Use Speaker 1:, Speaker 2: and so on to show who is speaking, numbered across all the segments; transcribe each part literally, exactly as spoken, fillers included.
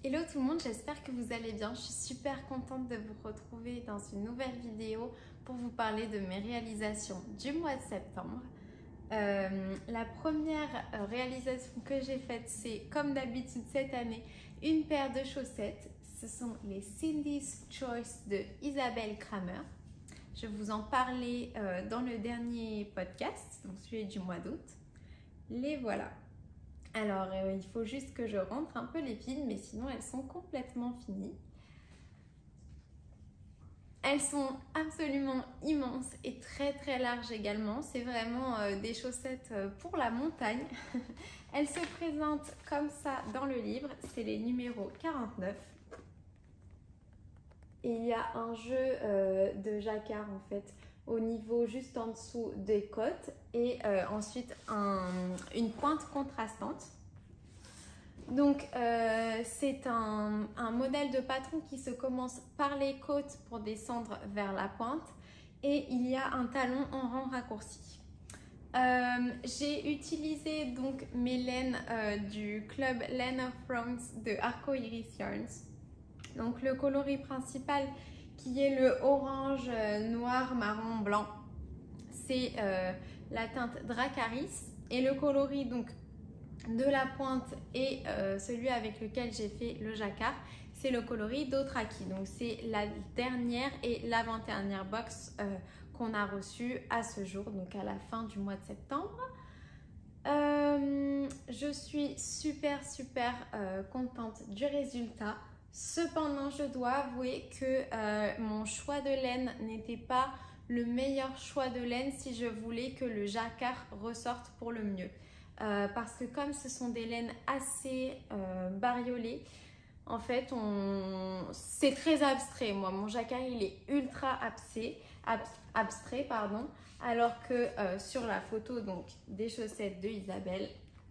Speaker 1: Hello tout le monde, j'espère que vous allez bien. Je suis super contente de vous retrouver dans une nouvelle vidéo pour vous parler de mes réalisations du mois de septembre. Euh, la première réalisation que j'ai faite, c'est comme d'habitude cette année, une paire de chaussettes. Ce sont les Cindy's Choice de Isabelle Kramer. Je vous en parlais euh, dans le dernier podcast, donc celui du mois d'août. Les voilà. Alors, euh, il faut juste que je rentre un peu les fils, mais sinon elles sont complètement finies. Elles sont absolument immenses et très très larges également. C'est vraiment euh, des chaussettes euh, pour la montagne. Elles se présentent comme ça dans le livre. C'est les numéros quarante-neuf. Et il y a un jeu euh, de jacquard en fait au niveau juste en dessous des côtes et euh, ensuite un, une pointe contrastante. Donc euh, c'est un, un modèle de patron qui se commence par les côtes pour descendre vers la pointe et il y a un talon en rang raccourci. Euh, j'ai utilisé donc mes laines euh, du club Laine of France de Arco Iris Yarns. Donc le coloris principal qui est le orange, euh, noir, marron, blanc, c'est euh, la teinte Dracaris. Et le coloris donc de la pointe et euh, celui avec lequel j'ai fait le jacquard, c'est le coloris Dothraki. Donc c'est la dernière et l'avant-dernière box euh, qu'on a reçue à ce jour, donc à la fin du mois de septembre. Euh, je suis super super euh, contente du résultat. Cependant, je dois avouer que euh, mon choix de laine n'était pas le meilleur choix de laine si je voulais que le jacquard ressorte pour le mieux. Euh, parce que comme ce sont des laines assez euh, bariolées, en fait, on... c'est très abstrait. Moi, mon jacquard, il est ultra abstrait, ab... abstrait pardon, alors que euh, sur la photo donc, des chaussettes de Isabelle,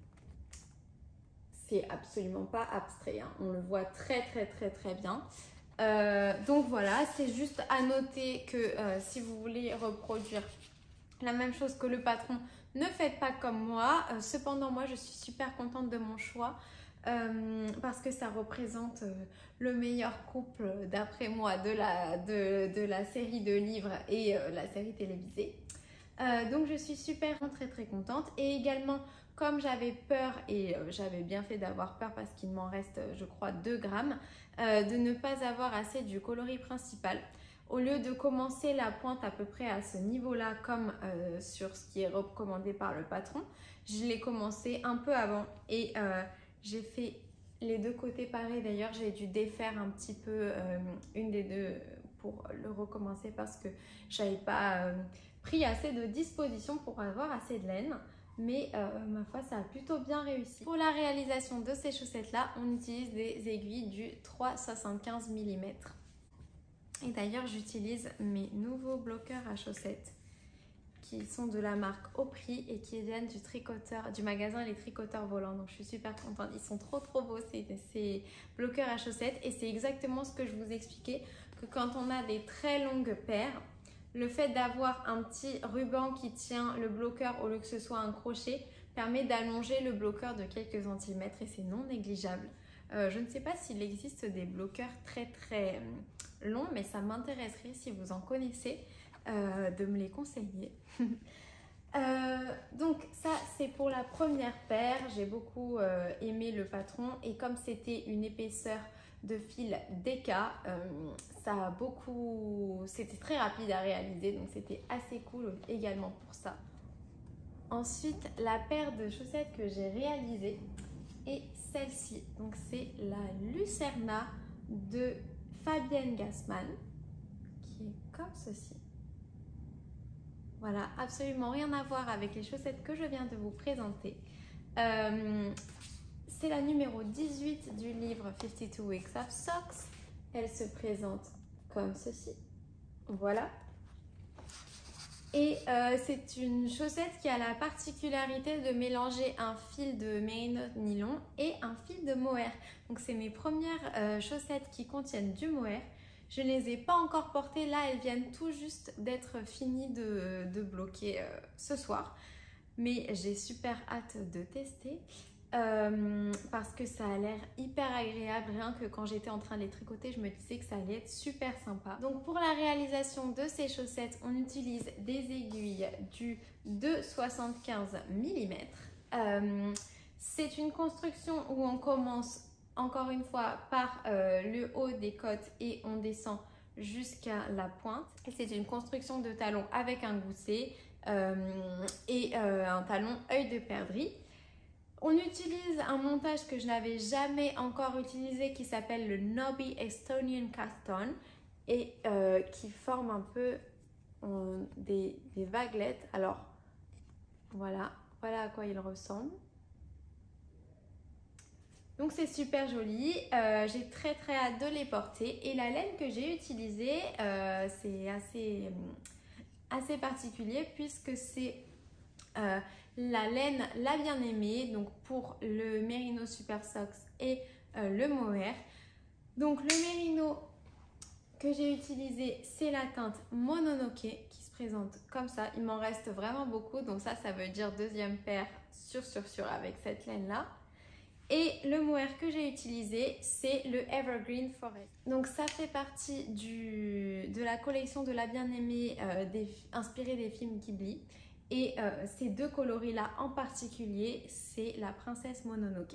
Speaker 1: c'est absolument pas abstrait, hein. On le voit très très très très bien. Euh, donc voilà, c'est juste à noter que euh, si vous voulez reproduire la même chose que le patron, ne faites pas comme moi. Euh, cependant, moi je suis super contente de mon choix euh, parce que ça représente euh, le meilleur couple d'après moi de la, de, de la série de livres et euh, la série télévisée. Euh, donc je suis super très très contente et également comme j'avais peur et euh, j'avais bien fait d'avoir peur parce qu'il m'en reste je crois deux grammes euh, de ne pas avoir assez du coloris principal. Au lieu de commencer la pointe à peu près à ce niveau là comme euh, sur ce qui est recommandé par le patron, je l'ai commencé un peu avant et euh, j'ai fait les deux côtés pareils. D'ailleurs j'ai dû défaire un petit peu euh, une des deux pour le recommencer parce que j'avais pas euh, pris assez de disposition pour avoir assez de laine, mais euh, ma foi ça a plutôt bien réussi. Pour la réalisation de ces chaussettes là, on utilise des aiguilles du trois virgule soixante-quinze millimètres. Et d'ailleurs j'utilise mes nouveaux bloqueurs à chaussettes qui sont de la marque Au Prix et qui viennent du tricoteur, du magasin Les Tricoteurs Volants. Donc je suis super contente, ils sont trop trop beaux ces, ces bloqueurs à chaussettes et c'est exactement ce que je vous expliquais, que quand on a des très longues paires, le fait d'avoir un petit ruban qui tient le bloqueur au lieu que ce soit un crochet permet d'allonger le bloqueur de quelques centimètres et c'est non négligeable. Euh, je ne sais pas s'il existe des bloqueurs très très longs, mais ça m'intéresserait si vous en connaissez euh, de me les conseiller. euh, donc ça c'est pour la première paire. J'ai beaucoup euh, aimé le patron et comme c'était une épaisseur de fil Deka, euh, ça a beaucoup, c'était très rapide à réaliser, donc c'était assez cool également pour ça. Ensuite, la paire de chaussettes que j'ai réalisée est celle-ci. Donc c'est la Lucerna de Fabienne Gassman, qui est comme ceci. Voilà, absolument rien à voir avec les chaussettes que je viens de vous présenter. Euh, C'est la numéro dix-huit du livre cinquante-deux Weeks of Socks. Elle se présente comme ceci. Voilà. Et euh, c'est une chaussette qui a la particularité de mélanger un fil de Merino nylon et un fil de mohair. Donc c'est mes premières euh, chaussettes qui contiennent du mohair. Je ne les ai pas encore portées. Là, elles viennent tout juste d'être finies de, de bloquer euh, ce soir. Mais j'ai super hâte de tester. Euh, parce que ça a l'air hyper agréable. Rien que quand j'étais en train de les tricoter, je me disais que ça allait être super sympa. Donc pour la réalisation de ces chaussettes, on utilise des aiguilles du deux virgule soixante-quinze millimètres. Euh, c'est une construction où on commence encore une fois par euh, le haut des côtes et on descend jusqu'à la pointe. Et c'est une construction de talon avec un gousset euh, et euh, un talon œil de perdrix. On utilise un montage que je n'avais jamais encore utilisé qui s'appelle le Nobby Estonian Cast On et euh, qui forme un peu euh, des, des vaguelettes. Alors voilà, voilà à quoi il ressemble. Donc c'est super joli, euh, j'ai très très hâte de les porter et la laine que j'ai utilisée euh, c'est assez, assez particulier puisque c'est euh, la laine La Bien-Aimée, donc pour le Merino Super Socks et euh, le mohair. Donc le Merino que j'ai utilisé, c'est la teinte Mononoke qui se présente comme ça. Il m'en reste vraiment beaucoup, donc ça, ça veut dire deuxième paire sur sur sur avec cette laine-là. Et le mohair que j'ai utilisé, c'est le Evergreen Forest. Donc ça fait partie du, de la collection de La Bien-Aimée euh, inspirée des films Ghibli. Et euh, ces deux coloris-là en particulier, c'est la princesse Mononoke.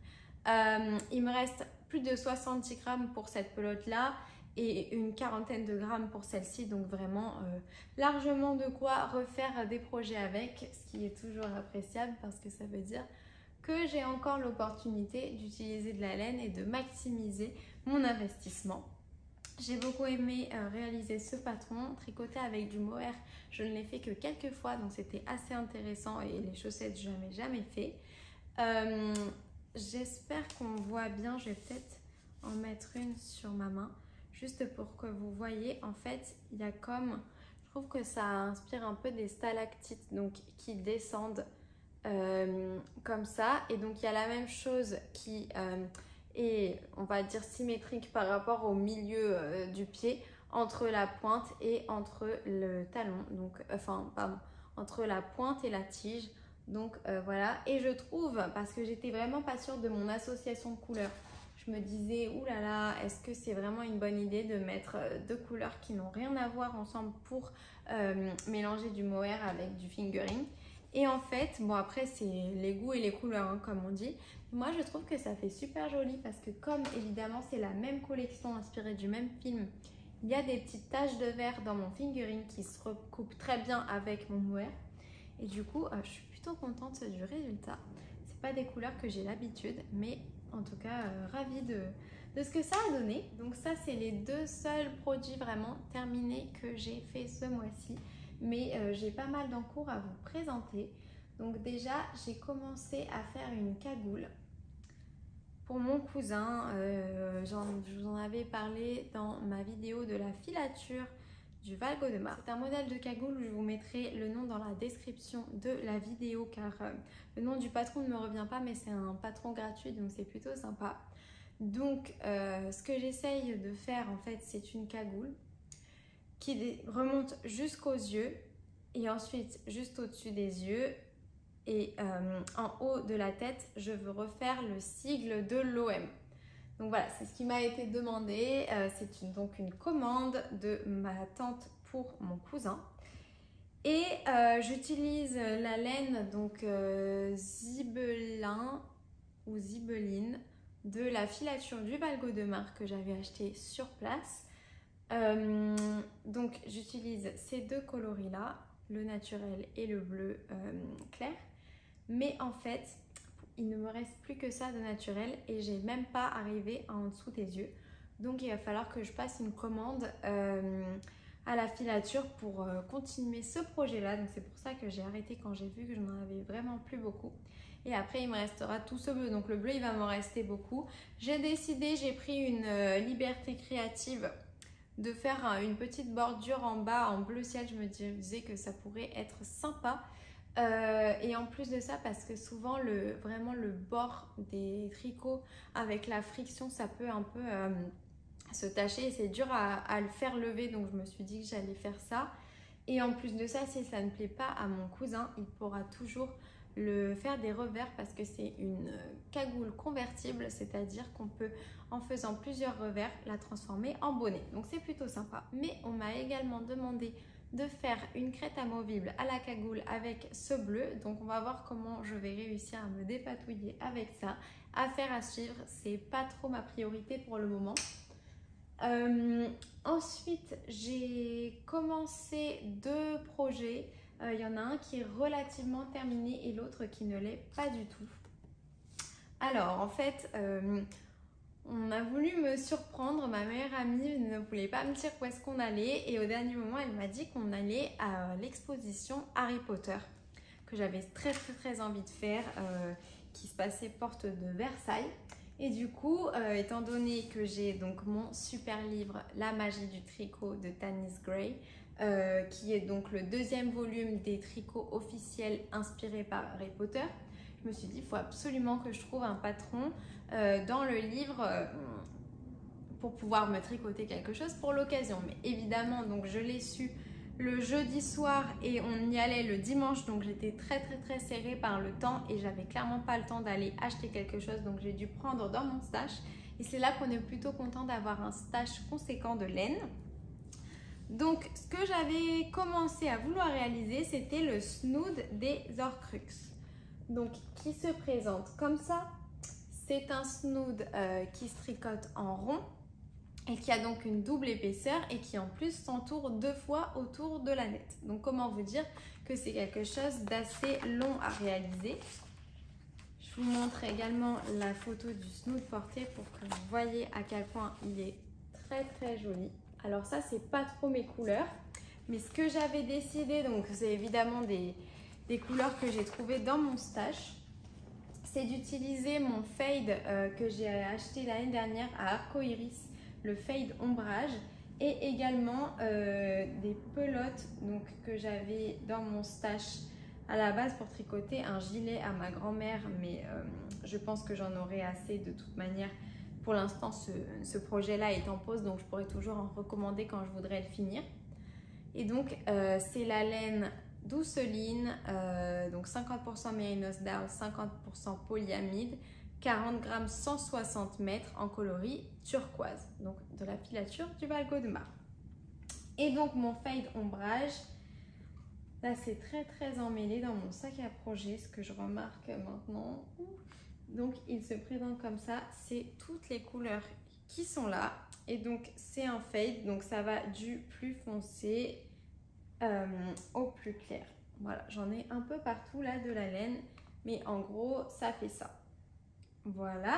Speaker 1: Euh, il me reste plus de soixante-dix grammes pour cette pelote-là et une quarantaine de grammes pour celle-ci. Donc vraiment euh, largement de quoi refaire des projets avec, ce qui est toujours appréciable parce que ça veut dire que j'ai encore l'opportunité d'utiliser de la laine et de maximiser mon investissement. J'ai beaucoup aimé euh, réaliser ce patron, tricoté avec du mohair. Je ne l'ai fait que quelques fois, donc c'était assez intéressant et les chaussettes, je n'avais jamais fait. Euh, J'espère qu'on voit bien, je vais peut-être en mettre une sur ma main, juste pour que vous voyez. En fait, il y a comme, je trouve que ça inspire un peu des stalactites, donc qui descendent euh, comme ça. Et donc, il y a la même chose qui... Euh, et on va dire symétrique par rapport au milieu euh, du pied entre la pointe et entre le talon, donc enfin pardon, entre la pointe et la tige. Donc euh, voilà, et je trouve, parce que j'étais vraiment pas sûre de mon association de couleurs, je me disais oulala, là là, est-ce que c'est vraiment une bonne idée de mettre deux couleurs qui n'ont rien à voir ensemble pour euh, mélanger du mohair avec du fingering. Et en fait, bon après c'est les goûts et les couleurs hein, comme on dit. Moi je trouve que ça fait super joli parce que comme évidemment c'est la même collection inspirée du même film, il y a des petites taches de vert dans mon fingering qui se recoupent très bien avec mon mohair. Et du coup euh, je suis plutôt contente du résultat. C'est pas des couleurs que j'ai l'habitude, mais en tout cas euh, ravie de, de ce que ça a donné. Donc ça c'est les deux seuls produits vraiment terminés que j'ai fait ce mois-ci. Mais euh, j'ai pas mal d'encours à vous présenter. Donc déjà, j'ai commencé à faire une cagoule pour mon cousin. Euh, je vous en avais parlé dans ma vidéo de la filature du Valgo de Mar. C'est un modèle de cagoule, je vous mettrai le nom dans la description de la vidéo car euh, le nom du patron ne me revient pas, mais c'est un patron gratuit donc c'est plutôt sympa. Donc euh, ce que j'essaye de faire en fait, c'est une cagoule qui remonte jusqu'aux yeux et ensuite juste au-dessus des yeux et euh, en haut de la tête je veux refaire le sigle de l'O M. Donc voilà, c'est ce qui m'a été demandé. Euh, c'est une, donc une commande de ma tante pour mon cousin et euh, j'utilise la laine donc euh, Zibelin ou Zibeline de la filature du Valgo de Mar que j'avais acheté sur place. Euh, donc j'utilise ces deux coloris là, le naturel et le bleu euh, clair, mais en fait il ne me reste plus que ça de naturel et j'ai même pas arrivé en dessous des yeux, donc il va falloir que je passe une commande euh, à la filature pour euh, continuer ce projet là. Donc c'est pour ça que j'ai arrêté quand j'ai vu que je n'en avais vraiment plus beaucoup. Et après il me restera tout ce bleu, donc le bleu il va m'en rester beaucoup. J'ai décidé, j'ai pris une euh, liberté créative de faire une petite bordure en bas en bleu ciel. Je me disais que ça pourrait être sympa euh, et en plus de ça, parce que souvent le, vraiment le bord des tricots avec la friction ça peut un peu euh, se tacher et c'est dur à, à le faire lever, donc je me suis dit que j'allais faire ça. Et en plus de ça, si ça ne plaît pas à mon cousin, il pourra toujours le faire des revers parce que c'est une cagoule convertible, c'est-à-dire qu'on peut, en faisant plusieurs revers, la transformer en bonnet. Donc c'est plutôt sympa. Mais on m'a également demandé de faire une crête amovible à la cagoule avec ce bleu. Donc on va voir comment je vais réussir à me dépatouiller avec ça. Affaire à suivre, c'est pas trop ma priorité pour le moment. Euh, ensuite, j'ai commencé deux projets. Il euh, y en a un qui est relativement terminé et l'autre qui ne l'est pas du tout. Alors, en fait, euh, on a voulu me surprendre. Ma meilleure amie ne voulait pas me dire où est-ce qu'on allait. Et au dernier moment, elle m'a dit qu'on allait à l'exposition Harry Potter, que j'avais très très très envie de faire, euh, qui se passait porte de Versailles. Et du coup, euh, étant donné que j'ai donc mon super livre La magie du tricot de Tanis Gray, euh, qui est donc le deuxième volume des tricots officiels inspirés par Harry Potter, je me suis dit il faut absolument que je trouve un patron euh, dans le livre euh, pour pouvoir me tricoter quelque chose pour l'occasion. Mais évidemment, donc je l'ai su le jeudi soir et on y allait le dimanche, donc j'étais très très très serrée par le temps et j'avais clairement pas le temps d'aller acheter quelque chose, donc j'ai dû prendre dans mon stash. Et c'est là qu'on est plutôt content d'avoir un stash conséquent de laine. Donc ce que j'avais commencé à vouloir réaliser, c'était le snood des Horcruxes, donc qui se présente comme ça. C'est un snood euh, qui se tricote en rond et qui a donc une double épaisseur et qui en plus s'entoure deux fois autour de la natte. Donc comment vous dire que c'est quelque chose d'assez long à réaliser. Je vous montre également la photo du snood porté pour que vous voyez à quel point il est très très joli. Alors ça, c'est pas trop mes couleurs, mais ce que j'avais décidé, donc c'est évidemment des, des couleurs que j'ai trouvées dans mon stash, c'est d'utiliser mon fade euh, que j'ai acheté l'année dernière à Arcoiris, le fade ombrage, et également euh, des pelotes donc, que j'avais dans mon stash à la base pour tricoter un gilet à ma grand-mère, mais euh, je pense que j'en aurai assez de toute manière. Pour l'instant, ce, ce projet-là est en pause, donc je pourrais toujours en recommander quand je voudrais le finir. Et donc, euh, c'est la laine Douceline, euh, donc cinquante pour cent mérinos down, cinquante pour cent polyamide, quarante grammes, cent soixante mètres en coloris turquoise, donc de la filature du Valgo de Mar. Et donc mon fade ombrage, là c'est très très emmêlé dans mon sac à projet, ce que je remarque maintenant. Donc il se présente comme ça, c'est toutes les couleurs qui sont là. Et donc c'est un fade, donc ça va du plus foncé euh, au plus clair. Voilà, j'en ai un peu partout là de la laine, mais en gros ça fait ça. Voilà.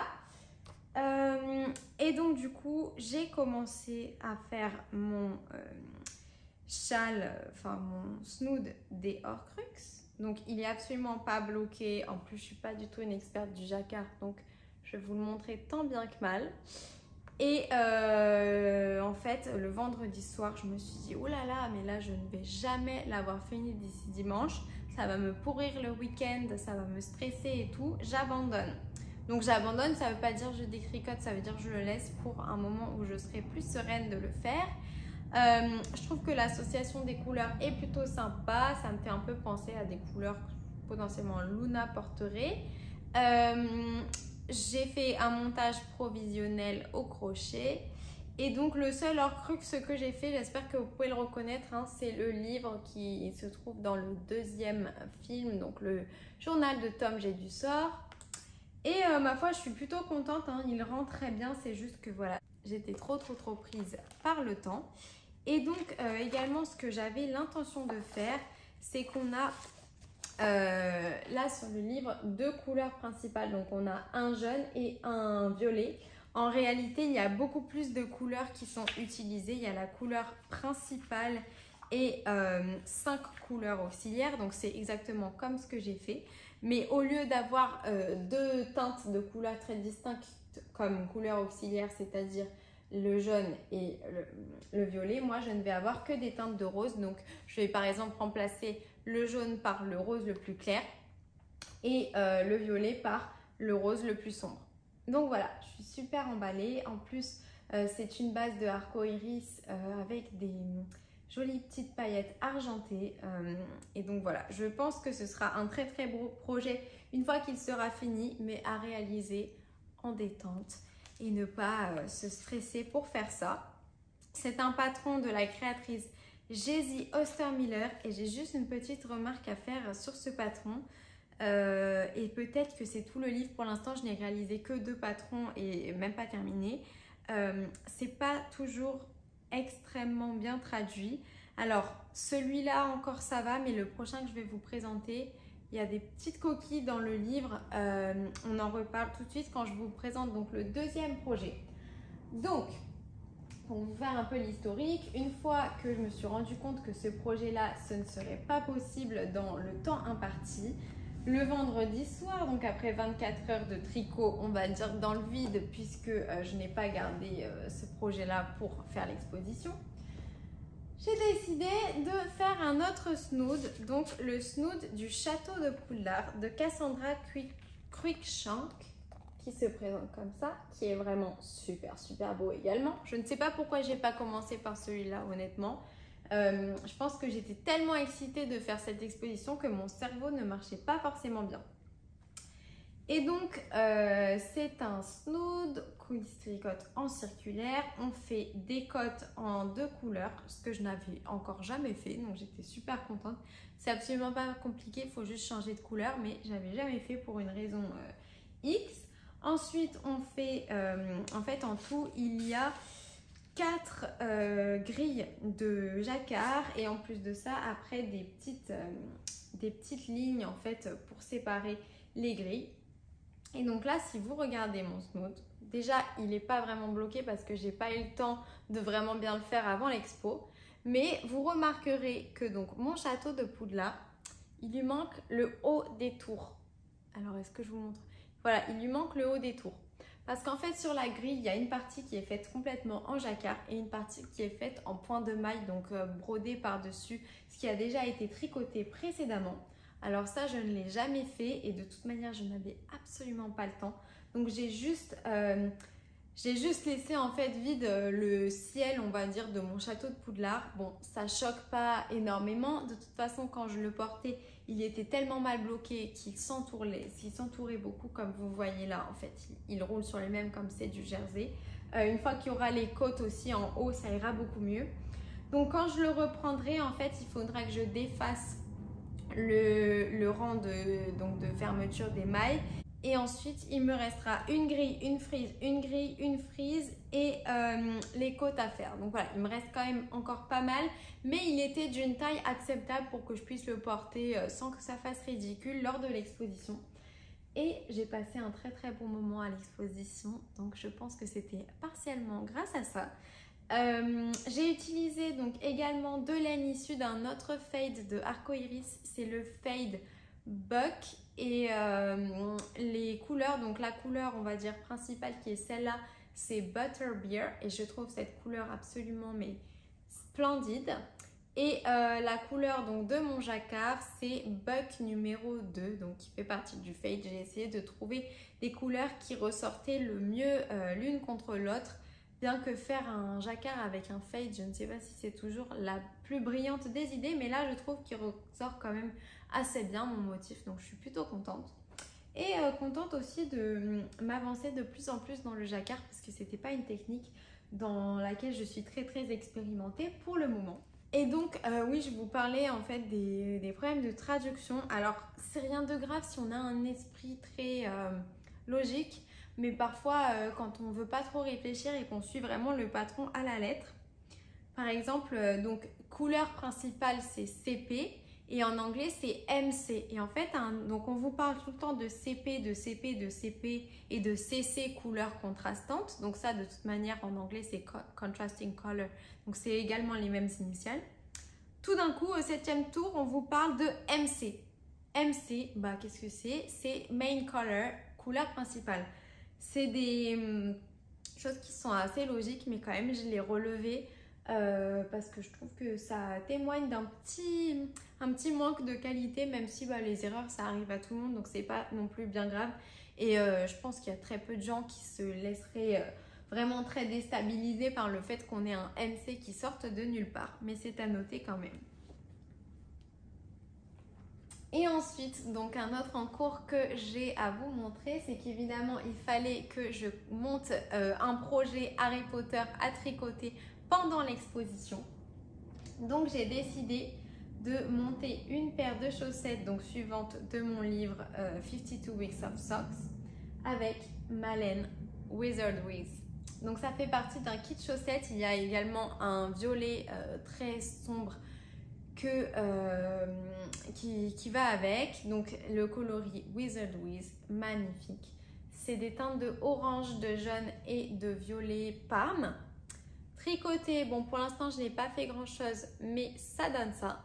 Speaker 1: Euh, et donc du coup, j'ai commencé à faire mon euh, châle, enfin mon snood des Horcruxes. Donc il n'est absolument pas bloqué. En plus, je ne suis pas du tout une experte du jacquard, donc je vais vous le montrer tant bien que mal. Et euh, en fait, le vendredi soir, je me suis dit, oh là là, mais là, je ne vais jamais l'avoir fini d'ici dimanche. Ça va me pourrir le week-end, ça va me stresser et tout. J'abandonne. Donc j'abandonne, ça ne veut pas dire je détricote, ça veut dire je le laisse pour un moment où je serai plus sereine de le faire. Euh, je trouve que l'association des couleurs est plutôt sympa, ça me fait un peu penser à des couleurs que potentiellement Luna porterait. Euh, J'ai fait un montage provisionnel au crochet et donc le seul Horcrux que j'ai fait, j'espère que vous pouvez le reconnaître, hein, c'est le livre qui se trouve dans le deuxième film, donc le journal de Tom J'ai du sort. Et euh, ma foi, je suis plutôt contente, hein. Il rend très bien, c'est juste que voilà, j'étais trop trop trop prise par le temps. Et donc euh, également ce que j'avais l'intention de faire, c'est qu'on a euh, là sur le livre deux couleurs principales. Donc on a un jaune et un violet. En réalité, il y a beaucoup plus de couleurs qui sont utilisées. Il y a la couleur principale et euh, cinq couleurs auxiliaires. Donc c'est exactement comme ce que j'ai fait. Mais au lieu d'avoir euh, deux teintes de couleurs très distinctes comme couleur auxiliaire, c'est-à-dire le jaune et le, le violet, moi je ne vais avoir que des teintes de rose. Donc je vais par exemple remplacer le jaune par le rose le plus clair et euh, le violet par le rose le plus sombre. Donc voilà, je suis super emballée. En plus, euh, c'est une base de Arcoiris euh, avec des, jolies petites paillettes argentées. Euh, et donc voilà, je pense que ce sera un très très beau projet une fois qu'il sera fini, mais à réaliser en détente et ne pas euh, se stresser pour faire ça. C'est un patron de la créatrice Jessie Ostermiller et j'ai juste une petite remarque à faire sur ce patron. Euh, et peut-être que c'est tout le livre. Pour l'instant, je n'ai réalisé que deux patrons et même pas terminé. Euh, c'est pas toujours extrêmement bien traduit. Alors, celui-là encore ça va, mais le prochain que je vais vous présenter, il y a des petites coquilles dans le livre. Euh, on en reparle tout de suite quand je vous présente donc le deuxième projet. Donc, pour vous faire un peu l'historique, une fois que je me suis rendu compte que ce projet-là, ce ne serait pas possible dans le temps imparti, le vendredi soir, donc après vingt-quatre heures de tricot, on va dire dans le vide, puisque euh, je n'ai pas gardé euh, ce projet-là pour faire l'exposition, j'ai décidé de faire un autre snood, donc le snood du château de Poudlard de Cassandra Cruikshank, qui se présente comme ça, qui est vraiment super super beau également. Je ne sais pas pourquoi j'ai pas commencé par celui-là honnêtement. Euh, je pense que j'étais tellement excitée de faire cette exposition que mon cerveau ne marchait pas forcément bien. Et donc euh, c'est un snood qui se tricote en circulaire. On fait des cottes en deux couleurs, ce que je n'avais encore jamais fait, donc j'étais super contente. C'est absolument pas compliqué, il faut juste changer de couleur, mais j'avais jamais fait pour une raison euh, X. Ensuite on fait, euh, en fait en tout il y a quatre euh, grilles de jacquard et en plus de ça après des petites, euh, des petites lignes en fait pour séparer les grilles. Et donc là si vous regardez mon snood, déjà il n'est pas vraiment bloqué parce que j'ai pas eu le temps de vraiment bien le faire avant l'expo, mais vous remarquerez que donc mon château de Poudlard, il lui manque le haut des tours. Alors est-ce que je vous montre? Voilà, il lui manque le haut des tours. Parce qu'en fait, sur la grille, il y a une partie qui est faite complètement en jacquard et une partie qui est faite en point de maille, donc euh, brodée par-dessus, ce qui a déjà été tricoté précédemment. Alors ça, je ne l'ai jamais fait et de toute manière, je n'avais absolument pas le temps. Donc j'ai juste, euh, j'ai juste laissé en fait vide euh, le ciel, on va dire, de mon château de Poudlard. Bon, ça choque pas énormément. De toute façon, quand je le portais, il était tellement mal bloqué qu'il s'entourait, qu'il s'entourait beaucoup, comme vous voyez là. En fait, il, il roule sur les mêmes comme c'est du jersey. Euh, une fois qu'il y aura les côtes aussi en haut, ça ira beaucoup mieux. Donc, quand je le reprendrai, en fait, il faudra que je défasse le, le rang de, donc de fermeture des mailles. Et ensuite, il me restera une grille, une frise, une grille, une frise et euh, les côtes à faire. Donc voilà, il me reste quand même encore pas mal, mais il était d'une taille acceptable pour que je puisse le porter sans que ça fasse ridicule lors de l'exposition. Et j'ai passé un très très bon moment à l'exposition, donc je pense que c'était partiellement grâce à ça. Euh, j'ai utilisé donc également de laine issue d'un autre fade de Arcoiris, c'est le fade Buck. Et euh, les couleurs, donc la couleur on va dire principale qui est celle-là, c'est Butterbeer et je trouve cette couleur absolument mais splendide. Et euh, la couleur donc de mon jacquard, c'est Buck numéro deux, donc qui fait partie du fade. J'ai essayé de trouver des couleurs qui ressortaient le mieux euh, l'une contre l'autre, bien que faire un jacquard avec un fade, je ne sais pas si c'est toujours la plus brillante des idées, mais là je trouve qu'il ressort quand même assez bien mon motif, donc je suis plutôt contente. Et euh, contente aussi de m'avancer de plus en plus dans le jacquard parce que c'était pas une technique dans laquelle je suis très très expérimentée pour le moment. Et donc euh, oui, je vous parlais en fait des, des problèmes de traduction. Alors c'est rien de grave si on a un esprit très euh, logique, mais parfois euh, quand on veut pas trop réfléchir et qu'on suit vraiment le patron à la lettre. Par exemple, euh, donc couleur principale c'est C P. Et en anglais, c'est M C. Et en fait, hein, donc on vous parle tout le temps de C P, de C P, de C P et de C C, couleur contrastante. Donc ça, de toute manière, en anglais, c'est Contrasting Color. Donc c'est également les mêmes initiales. Tout d'un coup, au septième tour, on vous parle de M C. M C, bah, qu'est-ce que c'est? C'est Main Color, couleur principale. C'est des hum, choses qui sont assez logiques, mais quand même, je les relevées. Euh, parce que je trouve que ça témoigne d'un petit, un petit manque de qualité, même si bah, les erreurs ça arrive à tout le monde, donc c'est pas non plus bien grave. Et euh, je pense qu'il y a très peu de gens qui se laisseraient euh, vraiment très déstabilisée par le fait qu'on ait un M C qui sorte de nulle part. Mais c'est à noter quand même. Et ensuite, donc un autre en cours que j'ai à vous montrer, c'est qu'évidemment, il fallait que je monte euh, un projet Harry Potter à tricoter pendant l'exposition. Donc, j'ai décidé de monter une paire de chaussettes, donc suivante de mon livre euh, cinquante-deux Weeks of Socks, avec ma laine Wizard Wiz. Donc, ça fait partie d'un kit chaussettes. Il y a également un violet euh, très sombre que, euh, qui, qui va avec, donc le coloris Wizard Wiz, magnifique. C'est des teintes de orange, de jaune et de violet parme. Tricoté, bon pour l'instant je n'ai pas fait grand chose, mais ça donne ça.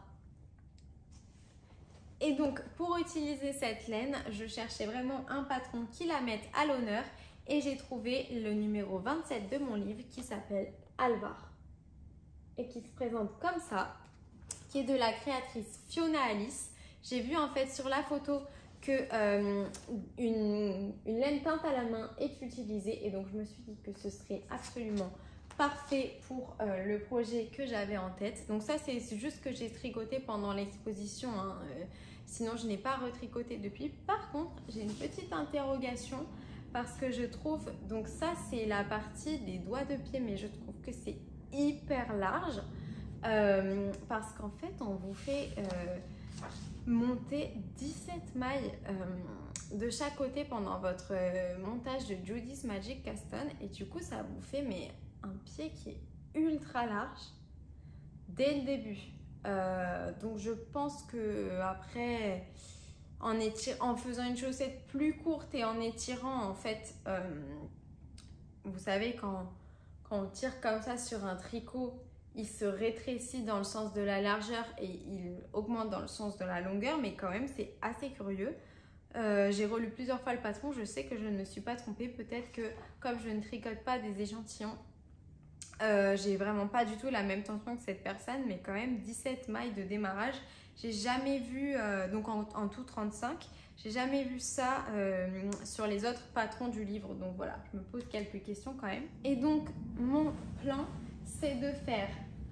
Speaker 1: Et donc pour utiliser cette laine, je cherchais vraiment un patron qui la mette à l'honneur et j'ai trouvé le numéro vingt-sept de mon livre qui s'appelle Alvar et qui se présente comme ça, qui est de la créatrice Fiona Alice. J'ai vu en fait sur la photo que euh, une, une laine teinte à la main est utilisée et donc je me suis dit que ce serait absolument parfait pour euh, le projet que j'avais en tête. Donc ça c'est juste que j'ai tricoté pendant l'exposition, hein. euh, sinon je n'ai pas retricoté depuis. Par contre j'ai une petite interrogation parce que je trouve, donc ça c'est la partie des doigts de pied, mais je trouve que c'est hyper large. Euh, parce qu'en fait on vous fait euh, monter dix-sept mailles euh, de chaque côté pendant votre euh, montage de Judy's Magic Caston et du coup ça vous fait mais un pied qui est ultra large dès le début. Euh, donc je pense que après en, en faisant une chaussette plus courte et en étirant en fait euh, vous savez quand, quand on tire comme ça sur un tricot, il se rétrécit dans le sens de la largeur et il augmente dans le sens de la longueur, mais quand même c'est assez curieux. Euh, j'ai relu plusieurs fois le patron, je sais que je ne me suis pas trompée. Peut-être que comme je ne tricote pas des échantillons, euh, j'ai vraiment pas du tout la même tension que cette personne, mais quand même dix-sept mailles de démarrage. J'ai jamais vu, euh, donc en, en tout trente-cinq, j'ai jamais vu ça euh, sur les autres patrons du livre. Donc voilà, je me pose quelques questions quand même. Et donc mon plan, c'est de faire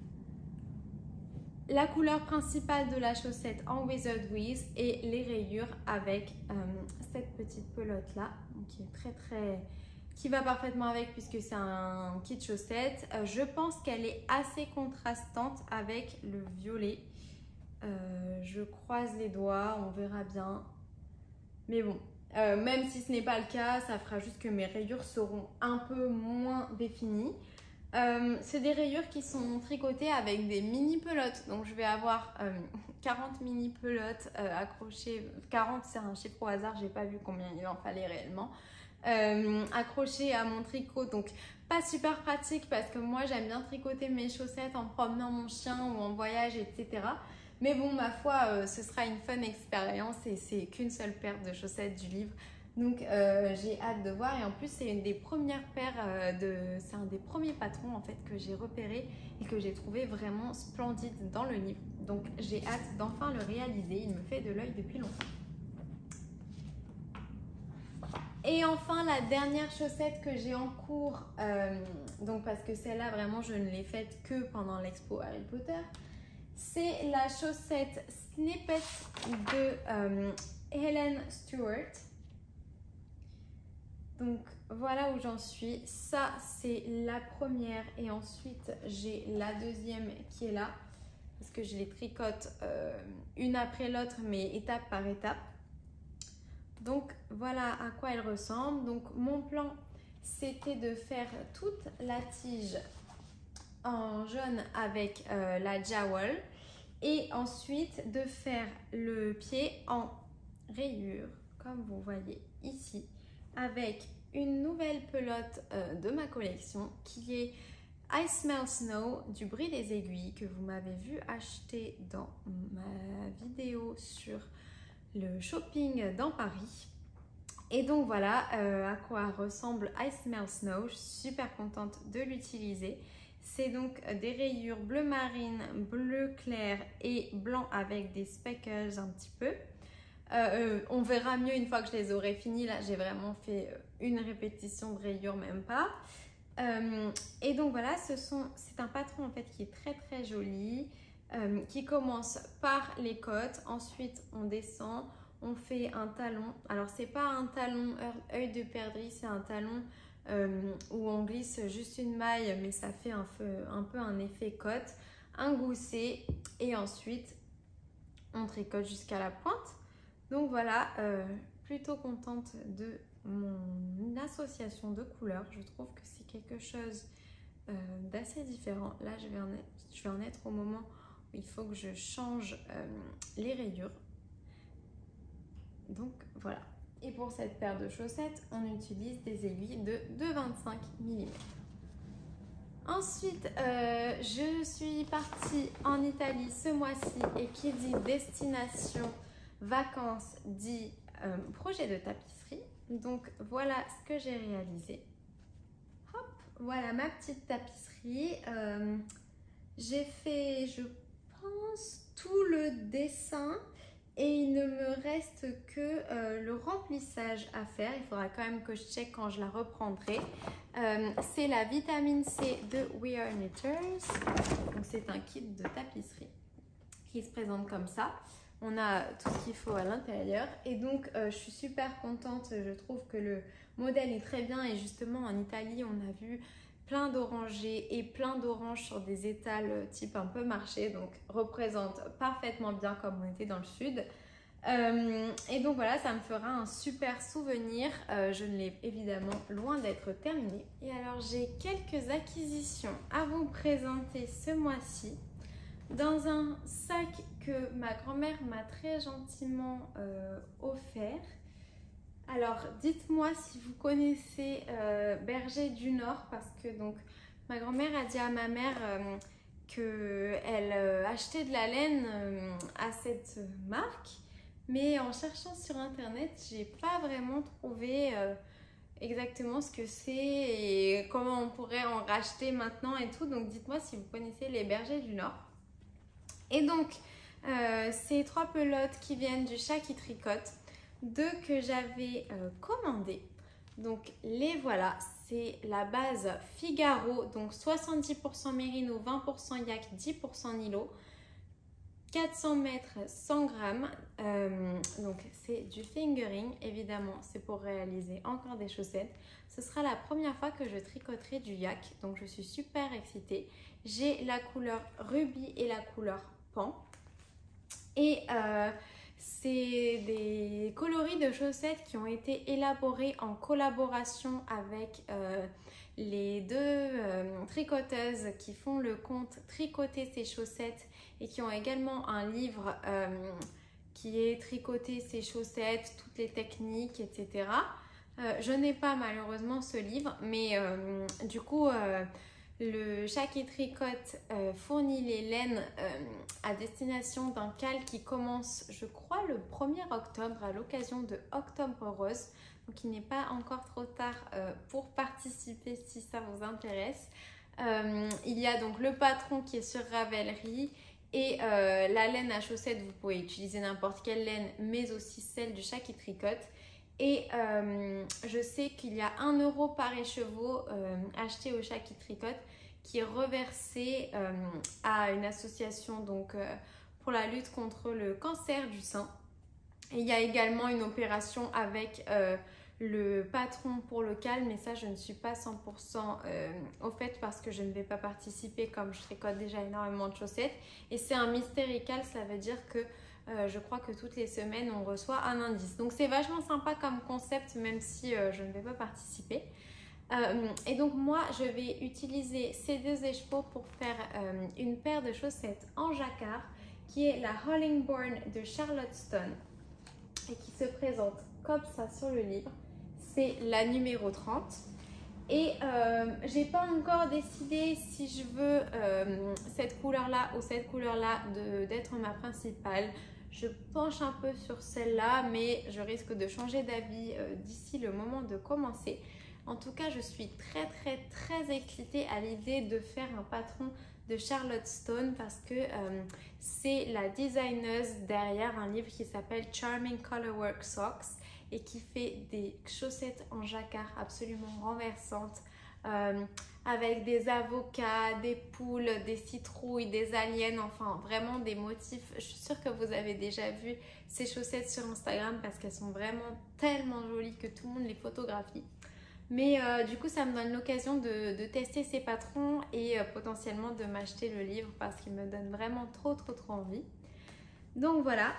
Speaker 1: la couleur principale de la chaussette en Wizard Wiz et les rayures avec euh, cette petite pelote là, qui est très très, qui va parfaitement avec puisque c'est un kit chaussette. Euh, je pense qu'elle est assez contrastante avec le violet. Euh, je croise les doigts, on verra bien. Mais bon, euh, même si ce n'est pas le cas, ça fera juste que mes rayures seront un peu moins définies. Euh, c'est des rayures qui sont tricotées avec des mini pelotes, donc je vais avoir euh, quarante mini pelotes euh, accrochées. quarante c'est un chiffre au hasard, j'ai pas vu combien il en fallait réellement, euh, accrochées à mon tricot. Donc pas super pratique parce que moi j'aime bien tricoter mes chaussettes en promenant mon chien ou en voyage, etc. Mais bon, ma foi, euh, ce sera une fun expérience et c'est qu'une seule paire de chaussettes du livre. Donc euh, j'ai hâte de voir et en plus c'est une des premières paires euh, de, c'est un des premiers patrons en fait que j'ai repéré et que j'ai trouvé vraiment splendide dans le livre. Donc j'ai hâte d'enfin le réaliser, il me fait de l'œil depuis longtemps. Et enfin la dernière chaussette que j'ai en cours, euh, donc parce que celle-là vraiment je ne l'ai faite que pendant l'expo Harry Potter, c'est la chaussette Snippet de euh, Helen Stewart. Donc voilà où j'en suis. Ça c'est la première et ensuite j'ai la deuxième qui est là parce que je les tricote euh, une après l'autre mais étape par étape. Donc voilà à quoi elle ressemble. Donc mon plan c'était de faire toute la tige en jaune avec euh, la jowl et ensuite de faire le pied en rayure comme vous voyez ici, avec une nouvelle pelote euh, de ma collection qui est I Smell Snow du Brie des Aiguilles que vous m'avez vu acheter dans ma vidéo sur le shopping dans Paris. Et donc voilà euh, à quoi ressemble I Smell Snow. Je suis super contente de l'utiliser. C'est donc des rayures bleu marine, bleu clair et blanc avec des speckles un petit peu. Euh, on verra mieux une fois que je les aurai finis. Là, j'ai vraiment fait une répétition de rayures, même pas. Euh, et donc voilà, ce sont, c'est un patron en fait qui est très très joli, euh, qui commence par les côtes, ensuite on descend, on fait un talon. Alors c'est pas un talon œil de perdrix, c'est un talon euh, où on glisse juste une maille, mais ça fait un, feu, un peu un effet côte, un gousset et ensuite on tricote jusqu'à la pointe. Donc voilà, euh, plutôt contente de mon association de couleurs. Je trouve que c'est quelque chose euh, d'assez différent. Là, je vais, en être, je vais en être au moment où il faut que je change euh, les rayures. Donc voilà. Et pour cette paire de chaussettes, on utilise des aiguilles de, de vingt-cinq millimètres. Ensuite, euh, je suis partie en Italie ce mois-ci et qui dit destination vacances dit euh, projet de tapisserie. Donc voilà ce que j'ai réalisé. Hop, voilà ma petite tapisserie. Euh, j'ai fait, je pense, tout le dessin et il ne me reste que euh, le remplissage à faire. Il faudra quand même que je check quand je la reprendrai. Euh, c'est la vitamine C de We Are Knitters. Donc c'est un kit de tapisserie qui se présente comme ça. On a tout ce qu'il faut à l'intérieur et donc euh, je suis super contente. Je trouve que le modèle est très bien et justement en Italie on a vu plein d'orangers et plein d'oranges sur des étals type un peu marché, donc représente parfaitement bien comme on était dans le sud. Euh, et donc voilà, ça me fera un super souvenir. Euh, je ne l'ai évidemment loin d'être terminée. Et alors j'ai quelques acquisitions à vous présenter ce mois-ci. Dans un sac que ma grand-mère m'a très gentiment euh, offert. Alors dites-moi si vous connaissez euh, Berger du Nord, parce que donc ma grand-mère a dit à ma mère euh, qu'elle euh, achetait de la laine euh, à cette marque, mais en cherchant sur internet, j'ai pas vraiment trouvé euh, exactement ce que c'est et comment on pourrait en racheter maintenant et tout. Donc dites-moi si vous connaissez les Bergers du Nord. Et donc, euh, ces trois pelotes qui viennent du Chat qui tricote, deux que j'avais euh, commandées. Donc, les voilà, c'est la base Figaro, donc soixante-dix pour cent mérino, vingt pour cent yak, dix pour cent nylon, quatre cents mètres, cent grammes. Euh, donc, c'est du fingering, évidemment, c'est pour réaliser encore des chaussettes. Ce sera la première fois que je tricoterai du yak, donc je suis super excitée. J'ai la couleur rubis et la couleur pan. Et euh, c'est des coloris de chaussettes qui ont été élaborés en collaboration avec euh, les deux euh, tricoteuses qui font le compte Tricoter ses chaussettes et qui ont également un livre euh, qui est Tricoter ses chaussettes, toutes les techniques, et cetera. Euh, je n'ai pas malheureusement ce livre, mais euh, du coup... Euh, Le Chat qui tricote euh, fournit les laines euh, à destination d'un cal qui commence, je crois, le premier octobre à l'occasion de Octobre Rose. Donc, il n'est pas encore trop tard euh, pour participer si ça vous intéresse. Euh, il y a donc le patron qui est sur Ravelry et euh, la laine à chaussettes. Vous pouvez utiliser n'importe quelle laine, mais aussi celle du Chat qui tricote. Et euh, je sais qu'il y a un euro par écheveau euh, acheté au Chat qui tricote qui est reversé euh, à une association donc, euh, pour la lutte contre le cancer du sein. Et il y a également une opération avec euh, le patron pour le cal, mais ça je ne suis pas cent pour cent euh, au fait parce que je ne vais pas participer comme je tricote déjà énormément de chaussettes. Et c'est un mystérical, ça veut dire que Euh, je crois que toutes les semaines on reçoit un indice, donc c'est vachement sympa comme concept même si euh, je ne vais pas participer. Euh, et donc moi je vais utiliser ces deux écheveaux pour faire euh, une paire de chaussettes en jacquard qui est la Hollingbourne de Charlotte Stone et qui se présente comme ça sur le livre. C'est la numéro trente et euh, j'ai pas encore décidé si je veux euh, cette couleur là ou cette couleur là d'être ma principale. Je penche un peu sur celle-là, mais je risque de changer d'avis euh, d'ici le moment de commencer. En tout cas, je suis très très très excitée à l'idée de faire un patron de Charlotte Stone parce que euh, c'est la designeuse derrière un livre qui s'appelle Charming Colorwork Socks et qui fait des chaussettes en jacquard absolument renversantes euh, avec des avocats, des poules, des citrouilles, des aliens, enfin vraiment des motifs. Je suis sûre que vous avez déjà vu ces chaussettes sur Instagram parce qu'elles sont vraiment tellement jolies que tout le monde les photographie. Mais euh, du coup, ça me donne l'occasion de, de tester ces patrons et euh, potentiellement de m'acheter le livre parce qu'il me donne vraiment trop trop trop envie. Donc voilà.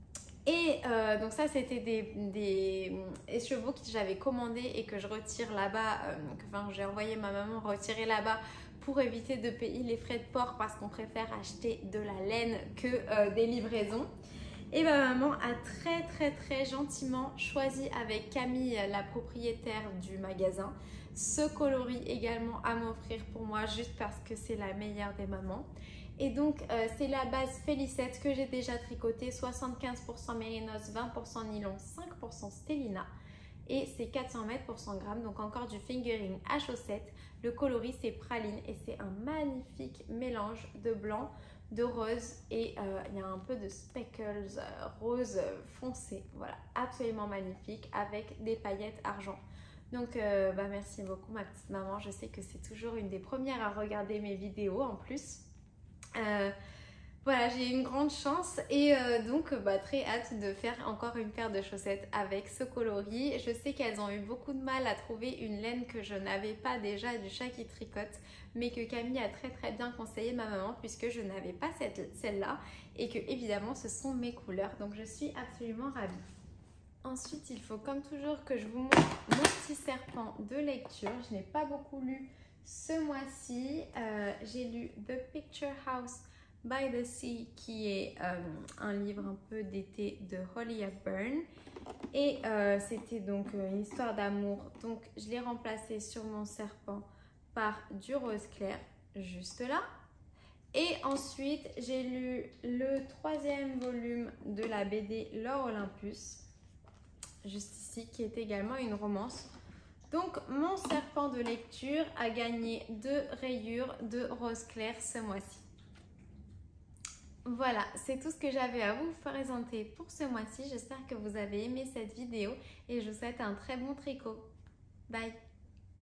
Speaker 1: Et euh, donc ça, c'était des, des écheveaux que j'avais commandés et que je retire là-bas. Euh, enfin, j'ai envoyé ma maman retirer là-bas pour éviter de payer les frais de port parce qu'on préfère acheter de la laine que euh, des livraisons. Et ma maman a très très très gentiment choisi avec Camille, la propriétaire du magasin, ce coloris également à m'offrir pour moi juste parce que c'est la meilleure des mamans. Et donc euh, c'est la base Félicette que j'ai déjà tricotée, soixante-quinze pour cent mérinos, vingt pour cent nylon, cinq pour cent stélina. Et c'est quatre cents mètres pour cent grammes, donc encore du fingering à chaussettes. Le coloris c'est praline et c'est un magnifique mélange de blanc, de rose et euh, il y a un peu de speckles euh, rose foncé. Voilà, absolument magnifique avec des paillettes argent. Donc euh, bah, merci beaucoup ma petite maman, je sais que c'est toujours une des premières à regarder mes vidéos en plus. Euh, voilà, j'ai une grande chance et euh, donc bah, très hâte de faire encore une paire de chaussettes avec ce coloris. Je sais qu'elles ont eu beaucoup de mal à trouver une laine que je n'avais pas déjà du chat qui tricote, mais que Camille a très très bien conseillé ma maman puisque je n'avais pas cette, celle-là et que évidemment ce sont mes couleurs, donc je suis absolument ravie. Ensuite, il faut comme toujours que je vous montre mon petit serpent de lecture. Je n'ai pas beaucoup lu ce mois-ci. Euh, j'ai lu The Picture House by the Sea, qui est euh, un livre un peu d'été de Holly Hepburn. Et euh, c'était donc une histoire d'amour. Donc, je l'ai remplacé sur mon serpent par du rose clair, juste là. Et ensuite, j'ai lu le troisième volume de la B D L'Or Olympus, juste ici, qui est également une romance. Donc, mon serpent de lecture a gagné deux rayures de rose clair ce mois-ci. Voilà, c'est tout ce que j'avais à vous présenter pour ce mois-ci. J'espère que vous avez aimé cette vidéo et je vous souhaite un très bon tricot. Bye!